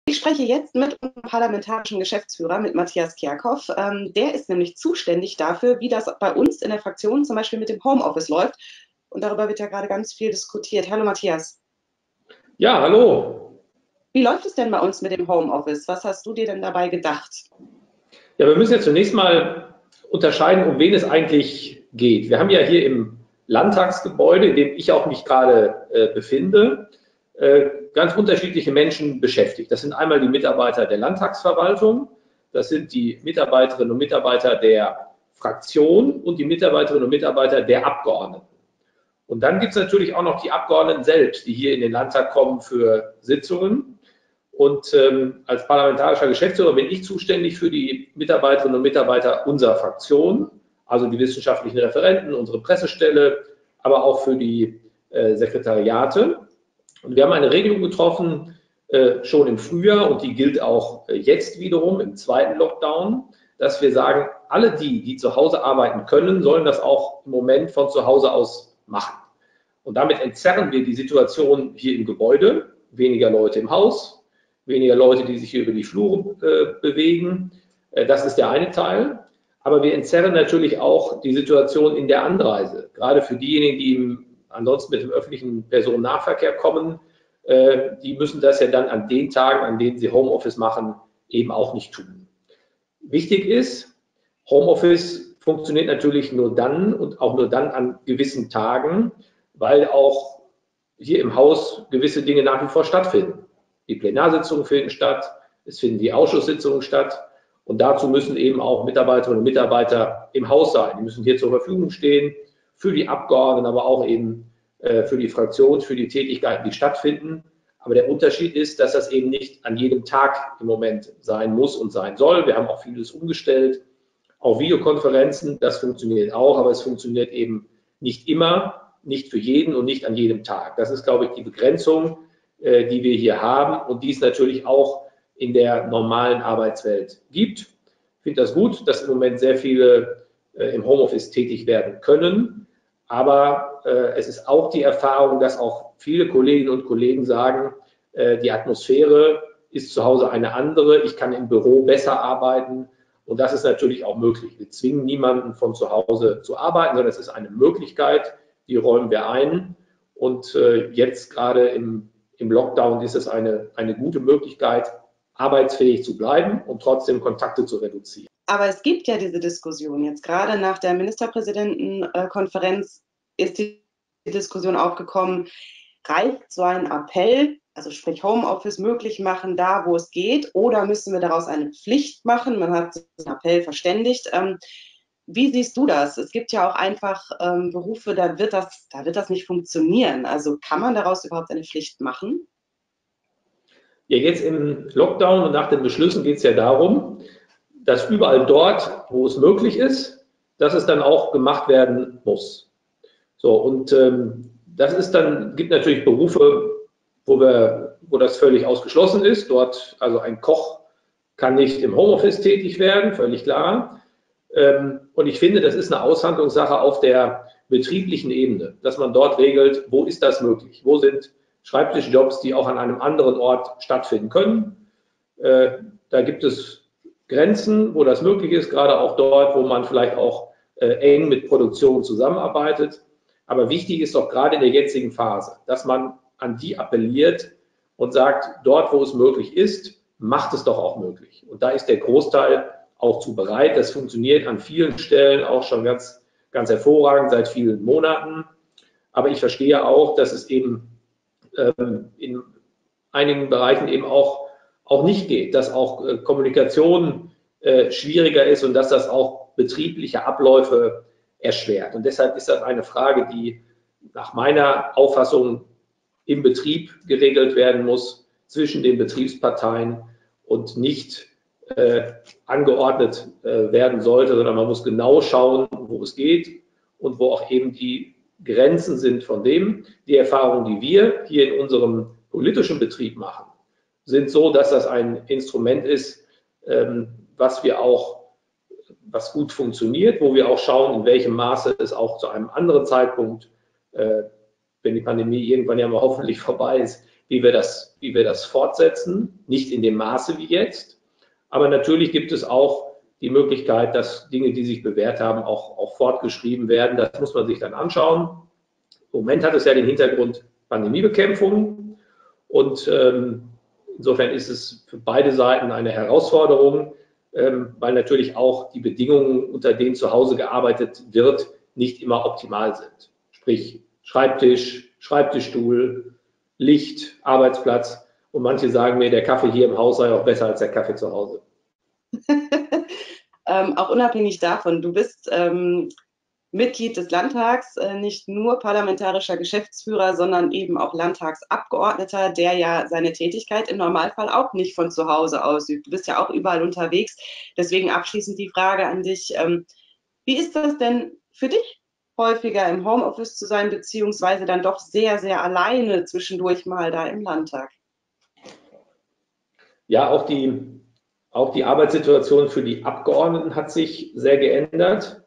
Ich spreche jetzt mit unserem parlamentarischen Geschäftsführer, mit Matthias Kerkhoff. Der ist nämlich zuständig dafür, wie das bei uns in der Fraktion zum Beispiel mit dem Homeoffice läuft. Und darüber wird ja gerade ganz viel diskutiert. Hallo Matthias. Ja, hallo. Wie läuft es denn bei uns mit dem Homeoffice? Was hast du dir denn dabei gedacht? Ja, wir müssen ja zunächst mal unterscheiden, um wen es eigentlich geht. Wir haben ja hier im Landtagsgebäude, in dem ich auch mich gerade befinde, ganz unterschiedliche Menschen beschäftigt. Das sind einmal die Mitarbeiter der Landtagsverwaltung, das sind die Mitarbeiterinnen und Mitarbeiter der Fraktion und die Mitarbeiterinnen und Mitarbeiter der Abgeordneten. Und dann gibt es natürlich auch noch die Abgeordneten selbst, die hier in den Landtag kommen für Sitzungen. Und als parlamentarischer Geschäftsführer bin ich zuständig für die Mitarbeiterinnen und Mitarbeiter unserer Fraktion, also die wissenschaftlichen Referenten, unsere Pressestelle, aber auch für die Sekretariate. Und wir haben eine Regelung getroffen, schon im Frühjahr, und die gilt auch jetzt wiederum im zweiten Lockdown, dass wir sagen, alle die zu Hause arbeiten können, sollen das auch im Moment von zu Hause aus machen. Und damit entzerren wir die Situation hier im Gebäude, weniger Leute im Haus, weniger Leute, die sich hier über die Flure bewegen. Das ist der eine Teil. Aber wir entzerren natürlich auch die Situation in der Anreise. Gerade für diejenigen, die ansonsten mit dem öffentlichen Personennahverkehr kommen, die müssen das ja dann an den Tagen, an denen sie Homeoffice machen, eben auch nicht tun. Wichtig ist, Homeoffice funktioniert natürlich nur dann und auch nur dann an gewissen Tagen, weil auch hier im Haus gewisse Dinge nach wie vor stattfinden. Die Plenarsitzungen finden statt, es finden die Ausschusssitzungen statt und dazu müssen eben auch Mitarbeiterinnen und Mitarbeiter im Haus sein. Die müssen hier zur Verfügung stehen für die Abgeordneten, aber auch eben für die Fraktion, für die Tätigkeiten, die stattfinden. Aber der Unterschied ist, dass das eben nicht an jedem Tag im Moment sein muss und sein soll. Wir haben auch vieles umgestellt. Auch Videokonferenzen, das funktioniert auch, aber es funktioniert eben nicht immer, nicht für jeden und nicht an jedem Tag. Das ist, glaube ich, die Begrenzung, die wir hier haben und die es natürlich auch in der normalen Arbeitswelt gibt. Ich finde das gut, dass im Moment sehr viele im Homeoffice tätig werden können. Aber es ist auch die Erfahrung, dass auch viele Kolleginnen und Kollegen sagen, die Atmosphäre ist zu Hause eine andere, ich kann im Büro besser arbeiten und das ist natürlich auch möglich. Wir zwingen niemanden von zu Hause zu arbeiten, sondern es ist eine Möglichkeit, die räumen wir ein und jetzt gerade im Lockdown ist es eine gute Möglichkeit, arbeitsfähig zu bleiben und trotzdem Kontakte zu reduzieren. Aber es gibt ja diese Diskussion. Jetzt gerade nach der Ministerpräsidentenkonferenz ist die Diskussion aufgekommen, reicht so ein Appell, also sprich Homeoffice möglich machen, da wo es geht, oder müssen wir daraus eine Pflicht machen? Man hat sich den Appell verständigt. Wie siehst du das? Es gibt ja auch einfach Berufe, da wird das nicht funktionieren. Also kann man daraus überhaupt eine Pflicht machen? Ja, jetzt im Lockdown und nach den Beschlüssen geht es ja darum, dass überall dort, wo es möglich ist, dass es dann auch gemacht werden muss. So, und das ist dann, gibt natürlich Berufe, wo das völlig ausgeschlossen ist. Dort, also ein Koch kann nicht im Homeoffice tätig werden, völlig klar. Und ich finde, das ist eine Aushandlungssache auf der betrieblichen Ebene, dass man dort regelt, wo ist das möglich? Wo sind Schreibtischjobs, die auch an einem anderen Ort stattfinden können? Da gibt es Grenzen, wo das möglich ist, gerade auch dort, wo man vielleicht auch eng mit Produktion zusammenarbeitet. Aber wichtig ist doch gerade in der jetzigen Phase, dass man an die appelliert und sagt, dort, wo es möglich ist, macht es doch auch möglich. Und da ist der Großteil auch zu bereit. Das funktioniert an vielen Stellen auch schon ganz, ganz hervorragend seit vielen Monaten. Aber ich verstehe auch, dass es eben in einigen Bereichen eben auch nicht geht, dass auch Kommunikation schwieriger ist und dass das auch betriebliche Abläufe erschwert. Und deshalb ist das eine Frage, die nach meiner Auffassung im Betrieb geregelt werden muss, zwischen den Betriebsparteien und nicht angeordnet werden sollte, sondern man muss genau schauen, wo es geht und wo auch eben die Grenzen sind von dem. Die Erfahrungen, die wir hier in unserem politischen Betrieb machen, sind so, dass das ein Instrument ist, was gut funktioniert, wo wir auch schauen, in welchem Maße es auch zu einem anderen Zeitpunkt, wenn die Pandemie irgendwann ja mal hoffentlich vorbei ist, wie wir das fortsetzen. Nicht in dem Maße wie jetzt, aber natürlich gibt es auch die Möglichkeit, dass Dinge, die sich bewährt haben, auch fortgeschrieben werden. Das muss man sich dann anschauen. Im Moment hat es ja den Hintergrund Pandemiebekämpfung und insofern ist es für beide Seiten eine Herausforderung, weil natürlich auch die Bedingungen, unter denen zu Hause gearbeitet wird, nicht immer optimal sind. Sprich Schreibtisch, Schreibtischstuhl, Licht, Arbeitsplatz. Und manche sagen mir, der Kaffee hier im Haus sei auch besser als der Kaffee zu Hause. Auch unabhängig davon, du bist Mitglied des Landtags, nicht nur parlamentarischer Geschäftsführer, sondern eben auch Landtagsabgeordneter, der ja seine Tätigkeit im Normalfall auch nicht von zu Hause ausübt. Du bist ja auch überall unterwegs. Deswegen abschließend die Frage an dich, wie ist das denn für dich, häufiger im Homeoffice zu sein, beziehungsweise dann doch sehr, sehr alleine zwischendurch mal da im Landtag? Ja, auch die Arbeitssituation für die Abgeordneten hat sich sehr geändert.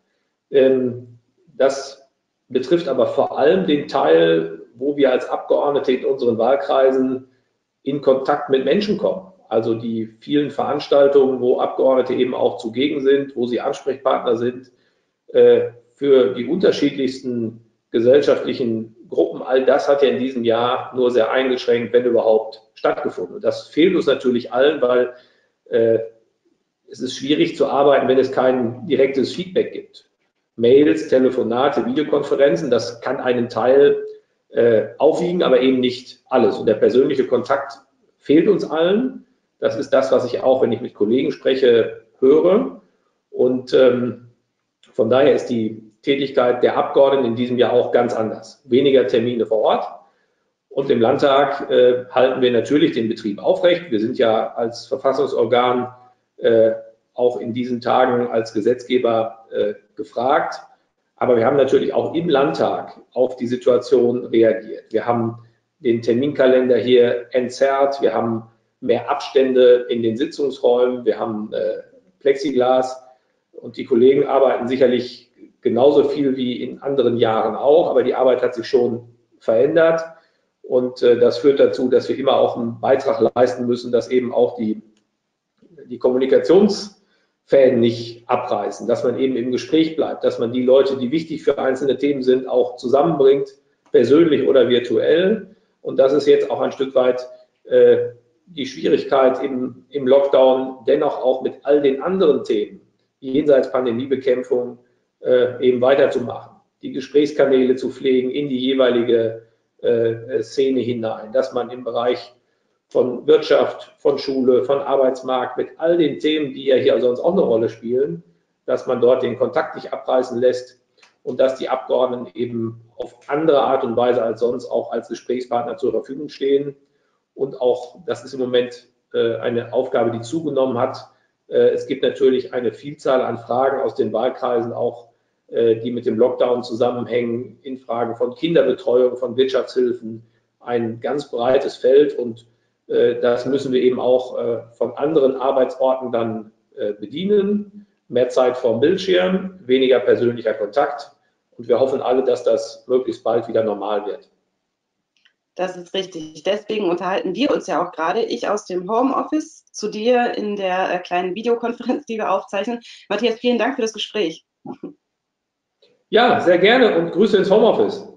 Das betrifft aber vor allem den Teil, wo wir als Abgeordnete in unseren Wahlkreisen in Kontakt mit Menschen kommen. Also die vielen Veranstaltungen, wo Abgeordnete eben auch zugegen sind, wo sie Ansprechpartner sind für die unterschiedlichsten gesellschaftlichen Gruppen. All das hat ja in diesem Jahr nur sehr eingeschränkt, wenn überhaupt, stattgefunden. Und das fehlt uns natürlich allen, weil es ist schwierig zu arbeiten, wenn es kein direktes Feedback gibt. Mails, Telefonate, Videokonferenzen, das kann einen Teil aufwiegen, aber eben nicht alles. Und der persönliche Kontakt fehlt uns allen. Das ist das, was ich auch, wenn ich mit Kollegen spreche, höre. Und von daher ist die Tätigkeit der Abgeordneten in diesem Jahr auch ganz anders. Weniger Termine vor Ort. Und im Landtag halten wir natürlich den Betrieb aufrecht. Wir sind ja als Verfassungsorgan auch in diesen Tagen als Gesetzgeber gefragt. Aber wir haben natürlich auch im Landtag auf die Situation reagiert. Wir haben den Terminkalender hier entzerrt. Wir haben mehr Abstände in den Sitzungsräumen. Wir haben Plexiglas. Und die Kollegen arbeiten sicherlich genauso viel wie in anderen Jahren auch. Aber die Arbeit hat sich schon verändert. Und das führt dazu, dass wir immer auch einen Beitrag leisten müssen, dass eben auch die Kommunikationsfäden nicht abreißen, dass man eben im Gespräch bleibt, dass man die Leute, die wichtig für einzelne Themen sind, auch zusammenbringt, persönlich oder virtuell. Und das ist jetzt auch ein Stück weit die Schwierigkeit im Lockdown, dennoch auch mit all den anderen Themen, jenseits Pandemiebekämpfung, eben weiterzumachen, die Gesprächskanäle zu pflegen in die jeweilige Szene hinein, dass man im Bereich von Wirtschaft, von Schule, von Arbeitsmarkt, mit all den Themen, die ja hier sonst auch eine Rolle spielen, dass man dort den Kontakt nicht abreißen lässt und dass die Abgeordneten eben auf andere Art und Weise als sonst auch als Gesprächspartner zur Verfügung stehen. Und auch, das ist im Moment eine Aufgabe, die zugenommen hat. Es gibt natürlich eine Vielzahl an Fragen aus den Wahlkreisen auch, die mit dem Lockdown zusammenhängen, in Fragen von Kinderbetreuung, von Wirtschaftshilfen, ein ganz breites Feld. Und das müssen wir eben auch von anderen Arbeitsorten dann bedienen. Mehr Zeit vorm Bildschirm, weniger persönlicher Kontakt. Und wir hoffen alle, dass das möglichst bald wieder normal wird. Das ist richtig. Deswegen unterhalten wir uns ja auch gerade. Ich aus dem Homeoffice zu dir in der kleinen Videokonferenz, die wir aufzeichnen. Matthias, vielen Dank für das Gespräch. Ja, sehr gerne und Grüße ins Homeoffice.